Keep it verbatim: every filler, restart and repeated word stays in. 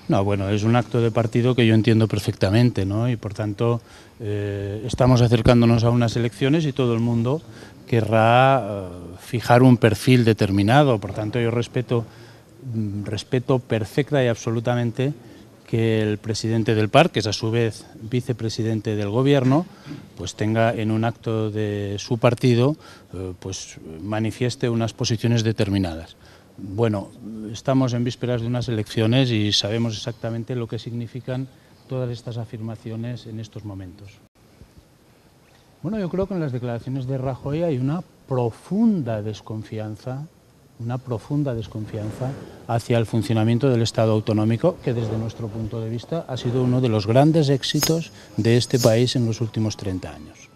No, bueno, es un acto de partido que yo entiendo perfectamente, ¿no? Y por tanto eh, estamos acercándonos a unas elecciones y todo el mundo querrá eh, fijar un perfil determinado. Por tanto, yo respeto, respeto perfecta y absolutamente que el presidente del P A R, que es a su vez vicepresidente del gobierno, pues tenga en un acto de su partido, eh, pues manifieste unas posiciones determinadas. Bueno, estamos en vísperas de unas elecciones y sabemos exactamente lo que significan todas estas afirmaciones en estos momentos. Bueno, yo creo que en las declaraciones de Rajoy hay una profunda desconfianza, una profunda desconfianza hacia el funcionamiento del Estado autonómico, que desde nuestro punto de vista ha sido uno de los grandes éxitos de este país en los últimos treinta años.